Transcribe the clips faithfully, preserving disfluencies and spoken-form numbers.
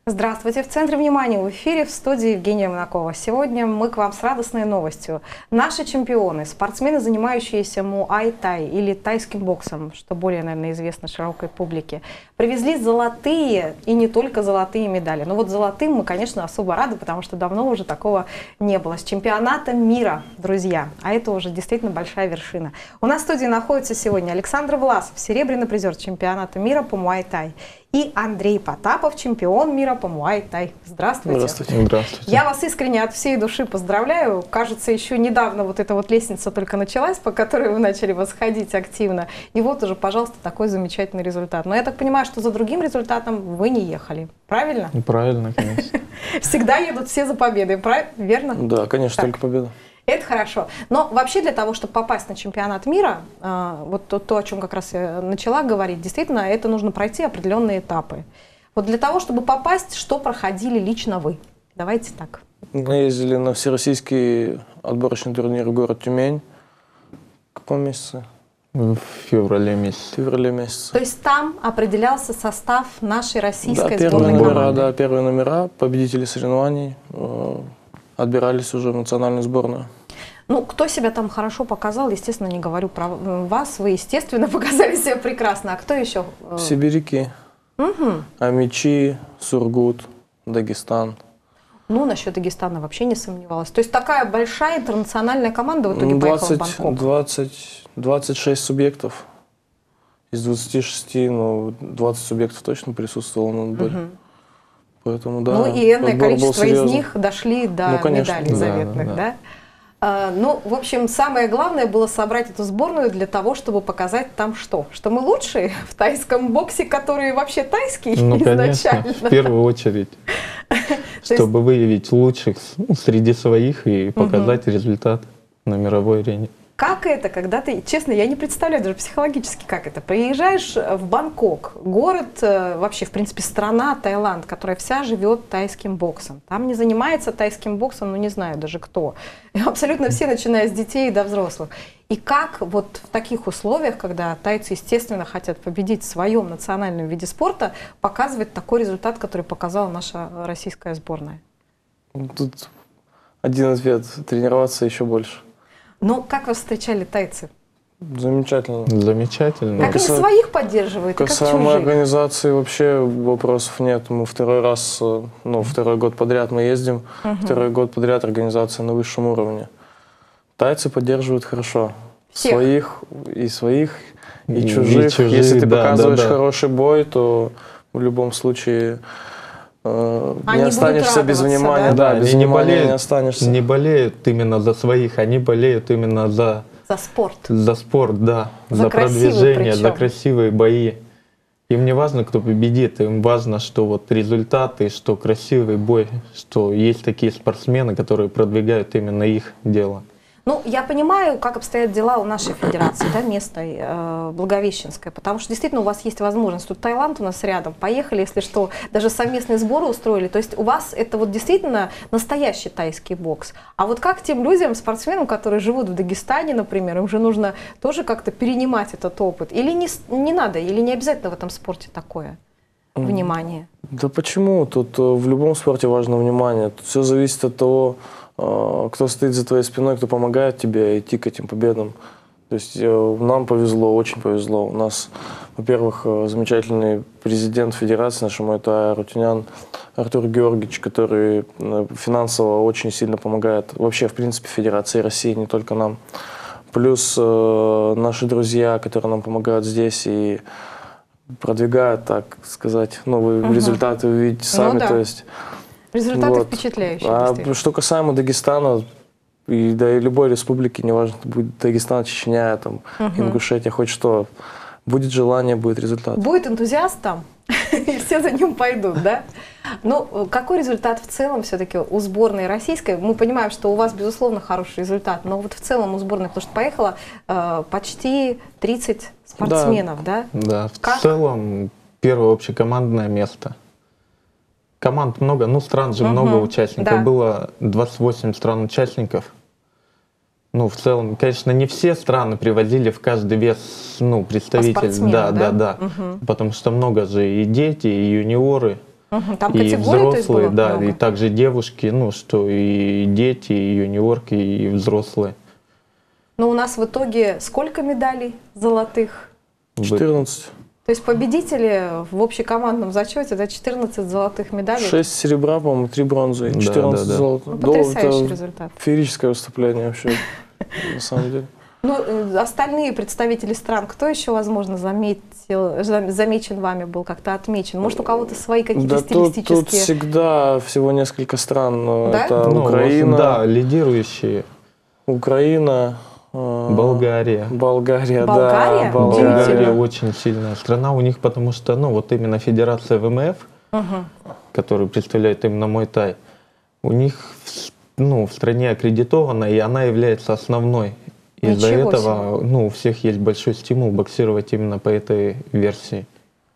Здравствуйте! В центре внимания в эфире в студии Евгения Монакова. Сегодня мы к вам с радостной новостью. Наши чемпионы, спортсмены, занимающиеся муай-тай или тайским боксом, что более, наверное, известно широкой публике, привезли золотые и не только золотые медали. Но вот золотым мы, конечно, особо рады, потому что давно уже такого не было. С чемпионата мира, друзья. А это уже действительно большая вершина. У нас в студии находится сегодня Александр Власов, серебряный призер чемпионата мира по муай-тай. И Андрей Потапов, чемпион мира по муай-тай. Здравствуйте. Здравствуйте. Здравствуйте. Я вас искренне от всей души поздравляю. Кажется, еще недавно вот эта вот лестница только началась, по которой вы начали восходить активно. И вот уже, пожалуйста, такой замечательный результат. Но я так понимаю, что за другим результатом вы не ехали. Правильно? Правильно, конечно. Всегда едут все за победой, верно? Да, конечно, только победа. Это хорошо. Но вообще для того, чтобы попасть на чемпионат мира, вот то, то, о чем как раз я начала говорить, действительно, это нужно пройти определенные этапы. Вот для того, чтобы попасть, что проходили лично вы? Давайте так. Мы ездили на всероссийский отборочный турнир в город Тюмень. В каком месяце? В феврале месяце. В феврале месяце. То есть там определялся состав нашей российской да, сборной номера, команды? Да, первые номера, победители соревнований отбирались уже в национальную сборную. Ну, кто себя там хорошо показал, естественно, не говорю про вас, вы, естественно, показали себя прекрасно. А кто еще? Сибиряки, угу. Амичи, Сургут, Дагестан. Ну, насчет Дагестана вообще не сомневалась. То есть такая большая интернациональная команда в итоге двадцать, поехала в Бангкок? двадцать, двадцать шесть субъектов. Из двадцати шести, ну, двадцать субъектов точно присутствовало на отборе. Угу. Поэтому, да, ну и энное количество из них дошли до ну, конечно, медалей да, заветных, да? да? А, ну, в общем, самое главное было собрать эту сборную для того, чтобы показать там что? Что мы лучшие в тайском боксе, который вообще тайский ну, изначально. Конечно, в первую очередь. Чтобы выявить лучших среди своих и показать результат на мировой арене. Как это, когда ты, честно, я не представляю даже психологически, как это. Приезжаешь в Бангкок, город, вообще, в принципе, страна Таиланд, которая вся живет тайским боксом. Там не занимается тайским боксом, ну не знаю даже кто. Абсолютно все, начиная с детей до взрослых. И как вот в таких условиях, когда тайцы, естественно, хотят победить в своем национальном виде спорта, показывать такой результат, который показала наша российская сборная? Тут один ответ – тренироваться еще больше. Ну, как вас встречали тайцы? Замечательно. Замечательно. Как они своих поддерживают, как чужих? Касаемо организации вообще вопросов нет. Мы второй раз, ну, второй год подряд мы ездим, угу. Второй год подряд организация на высшем уровне. Тайцы поддерживают хорошо. Всех. Своих и своих, и, и чужих. И чужие, если ты да, показываешь да, да. хороший бой, то в любом случае... Они не останешься без внимания, да, да, без они внимания не, болеют, не останешься. Не болеют именно за своих, они болеют именно за... За спорт. За спорт, да. За, за продвижение, причем. за красивые бои. Им не важно, кто победит, им важно, что вот результаты, что красивый бой, что есть такие спортсмены, которые продвигают именно их дело. Ну, я понимаю, как обстоят дела у нашей федерации, да, местной, э, Благовещенской, потому что действительно у вас есть возможность. Тут Таиланд у нас рядом, поехали, если что, даже совместные сборы устроили. То есть у вас это вот действительно настоящий тайский бокс. А вот как тем людям, спортсменам, которые живут в Дагестане, например, им же нужно тоже как-то перенимать этот опыт? Или не, не надо, или не обязательно в этом спорте такое внимание? Да почему? Тут в любом спорте важно внимание. Тут все зависит от того, кто стоит за твоей спиной, кто помогает тебе идти к этим победам. То есть нам повезло, очень повезло. У нас, во-первых, замечательный президент федерации нашему, это Арутюнян Артур Георгиевич, который финансово очень сильно помогает вообще, в принципе, Федерации России, не только нам. Плюс наши друзья, которые нам помогают здесь и продвигают, так сказать, новые угу. результаты, вы видите сами. Ну, да. То есть, результаты вот. Впечатляющие. А что касаемо Дагестана, и, да и любой республики, неважно, будет Дагестан, Чечня, там, угу. Ингушетия, хоть что, будет желание, будет результат. Будет энтузиаст там, и все за ним пойдут, да? Ну, какой результат в целом все-таки у сборной российской? Мы понимаем, что у вас, безусловно, хороший результат, но вот в целом у сборной, потому что поехало э, почти тридцать спортсменов, да? Да, да. В как? целом первое общекомандное место. Команд много, ну стран же угу. много участников, да. Было двадцать восемь стран-участников. Ну, в целом, конечно, не все страны привозили в каждый вес, ну, представителей. Да, да, да. да. Угу. Потому что много же и дети, и юниоры. Угу. Там и категории, то есть, взрослые, было да, много? и также девушки, ну, что и дети, и юниорки, и взрослые. Но у нас в итоге сколько медалей золотых? четырнадцать. То есть победители в общекомандном зачете, это четырнадцать золотых медалей. шесть серебра, по-моему, три бронзы, Да, четырнадцать да, да. золотых. Ну, Да, потрясающий это результат. феерическое выступление вообще, на самом деле. Ну, э, остальные представители стран, кто еще, возможно, заметил, зам- замечен вами был, как-то отмечен? Может, у кого-то свои какие-то Да тут, стилистические... тут всегда всего несколько стран. но Да? Это Ну, Украина, да, лидирующие. Украина, э, Болгария. Болгария, Болгария? да, Болгария Удивительно. очень сильная страна у них, потому что, ну, вот именно Федерация ВМФ, Мгм. которую представляет именно Муай-тай, у них, в- ну, в стране аккредитована, и она является основной. Из-за Ничего этого, ну, у всех есть большой стимул боксировать именно по этой версии.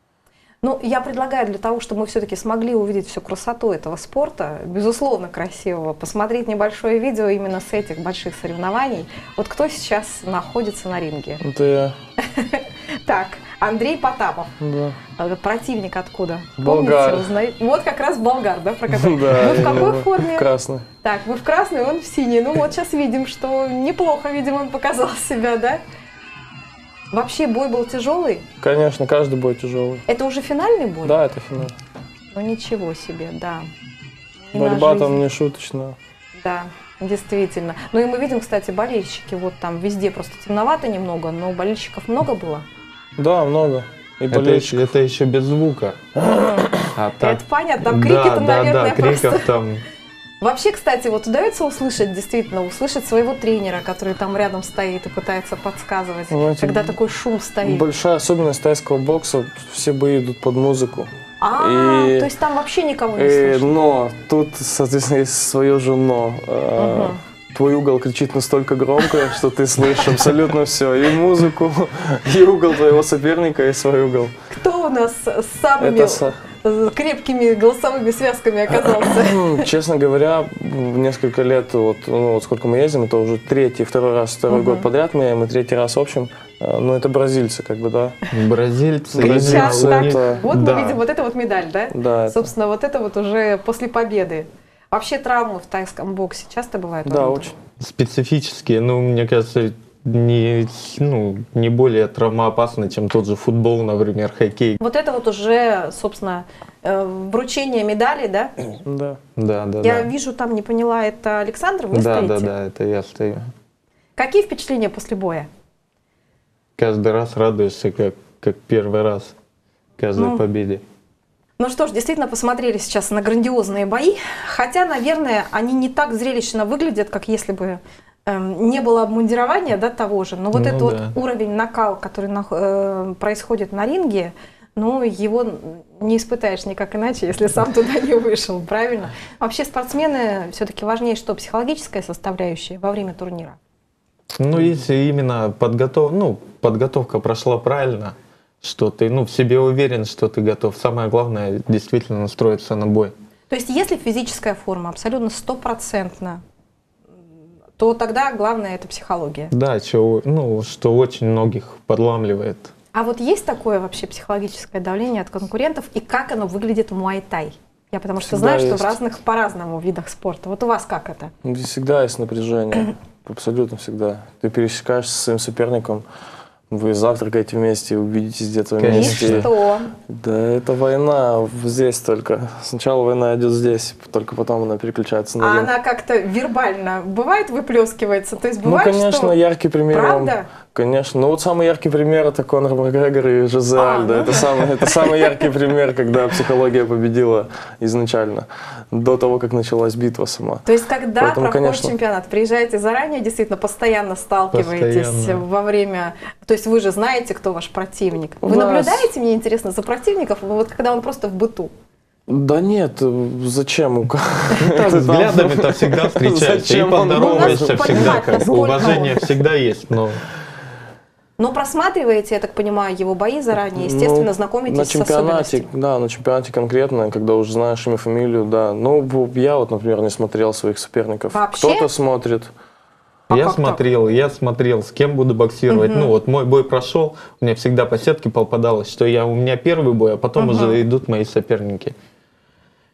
Ну, я предлагаю для того, чтобы мы все-таки смогли увидеть всю красоту этого спорта, безусловно красивого, посмотреть небольшое видео именно с этих больших соревнований. Вот кто сейчас находится на ринге? это я, Так, Андрей Потапов. да. А противник откуда? Болгар. Помните, узна- Вот как раз болгар, да, про который? Да, Вы в какой я форме? красный. Так, вы в красной, он в синий. Ну вот сейчас видим, что неплохо, видимо, он показал себя, да? Вообще бой был тяжелый? Конечно, каждый бой тяжелый. Это уже финальный бой? Да, это финал. Ну ничего себе, да. Не на Борьба жизнь. там не шуточная. Да, действительно. Ну и мы видим, кстати, болельщики, вот там везде просто темновато немного, но болельщиков много было. Да, много. И Это, болельщиков. это еще без звука. А так- Это понятно, там Да, крики-то, да, наверное, да, криков просто... там. Вообще, кстати, вот удается услышать, действительно, услышать своего тренера, который там рядом стоит и пытается подсказывать, Знаете, когда такой шум стоит. Большая особенность тайского бокса, все бои идут под музыку. А, И- то есть там вообще никого не Э, слышно. но тут, соответственно, есть свое же но. Э, Мгм. Твой угол кричит настолько громко, что ты слышишь абсолютно все. И музыку, и угол твоего соперника, и свой угол. Кто у нас с самыми Это со- э, крепкими голосовыми связками оказался? М, Честно говоря, в несколько лет, вот, ну, вот сколько мы ездим, это уже третий, второй раз, второй Мгм. год подряд мы едем, и третий раз в общем. Э, Ну, это бразильцы, как бы, да. Бразильцы. Бразильцы, Сейчас именно у так, них- это- вот да. мы видим вот это вот медаль, да? Да, это- Собственно, вот это вот уже после победы. Вообще травмы в тайском боксе часто бывают? да, Арнольд? очень. Специфические, ну, мне кажется, не, ну, не более травмоопасны, чем тот же футбол, например, хоккей. Вот это вот уже, собственно, э, вручение медали, да? Да. Да, да, Я да. вижу, там не поняла, это Александр, вы Да, стоите? да, да, это я стою. Какие впечатления после боя? Каждый раз радуешься, как, как первый раз, каждой Ну, победе. Ну что ж, действительно посмотрели сейчас на грандиозные бои, хотя, наверное, они не так зрелищно выглядят, как если бы эм, не было обмундирования, да, того же. Но вот Ну этот да. вот уровень накал, который нах- э, происходит на ринге, ну, его не испытаешь никак иначе, если сам туда не вышел, правильно? Вообще спортсмены все-таки важнее, что психологическая составляющая во время турнира. Ну, если именно подготов... ну, подготовка прошла правильно, что ты, ну, в себе уверен, что ты готов. Самое главное, действительно настроиться на бой. То есть если физическая форма абсолютно стопроцентна, то тогда главное это психология. Да, чё, ну, что очень многих подламливает. А вот есть такое вообще психологическое давление от конкурентов, и как оно выглядит в муай-тай? Я потому что Всегда знаю, что есть. в разных по-разному видах спорта. Вот у вас как это? Здесь всегда есть напряжение. Абсолютно всегда. Ты пересекаешься со своим соперником, вы завтракаете вместе, увидитесь где-то И Конечно. вместе. что? Да, это война здесь только. Сначала война идет здесь, только потом она переключается на А ринг. она как-то вербально бывает выплескивается? То есть Ну, бывает, конечно, что... яркий пример. вам- Правда? Конечно. Ну, вот самый яркий пример — это Конор Макгрегор и Жозе А, Альдо. ну Это да. самый, это самый яркий пример, когда психология победила изначально, до того, как началась битва сама. То есть, когда Поэтому, проходит конечно. чемпионат, приезжаете заранее, действительно, постоянно сталкиваетесь Постоянно. во время... То есть вы же знаете, кто ваш противник. Вы Да, наблюдаете, мне интересно, за противников, вот когда он просто в быту? Да нет, зачем? Так, взглядами-то всегда встречаешься и Зачем он поздороваешься должен всегда. понимать, Как бы насколько уважение он- всегда есть, но Но просматриваете, я так понимаю, его бои заранее, естественно, Ну, знакомитесь на с чемпионате, особенностями. да, на чемпионате конкретно, когда уже знаешь имя, фамилию, да. Ну, б- я вот, например, не смотрел своих соперников. Вообще? Кто-то смотрит. А я как так? смотрел, я смотрел, с кем буду боксировать. Мгм. Ну вот мой бой прошел, у меня всегда по сетке попадалось, что я у меня первый бой, а потом Мгм. уже идут мои соперники.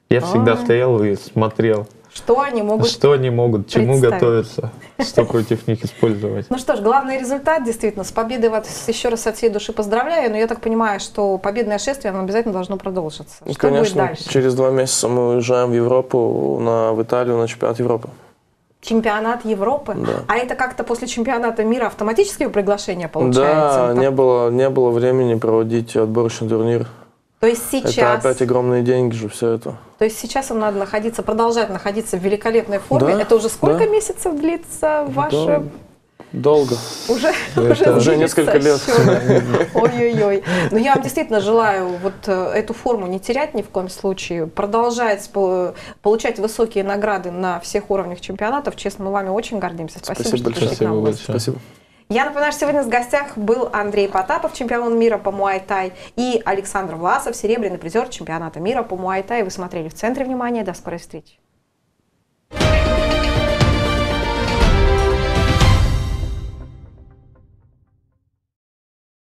Я всегда Ой. стоял и смотрел, Что они могут что они могут, чему представить. готовиться, что против них использовать. Ну что ж, главный результат, действительно, с победой вас еще раз от всей души поздравляю, но я так понимаю, что победное шествие, оно обязательно должно продолжиться. Ну, Что конечно, будет дальше? через два месяца мы уезжаем в Европу, на, в Италию на чемпионат Европы. Чемпионат Европы? Да. А это как-то после чемпионата мира автоматические приглашения получается? Да, Так- не было, не было времени проводить отборочный турнир. То есть Это сейчас, опять огромные деньги же, все это. то есть сейчас вам надо находиться, продолжать находиться в великолепной форме. Да, Это уже сколько да. месяцев длится ваше... Дол- Долго. Уже, Это уже, уже сбились несколько со лет. счета. Ой-ой-ой. Но я вам действительно желаю вот э, эту форму не терять ни в коем случае, продолжать по- получать высокие награды на всех уровнях чемпионатов. Честно, мы вами очень гордимся. Спасибо, Спасибо что большое. пришли к нам в Спасибо гости. большое. Спасибо. Я напоминаю, что сегодня в гостях был Андрей Потапов, чемпион мира по муай-тай, и Александр Власов, серебряный призер чемпионата мира по муай-тай. Вы смотрели «В центре внимания». До скорой встречи.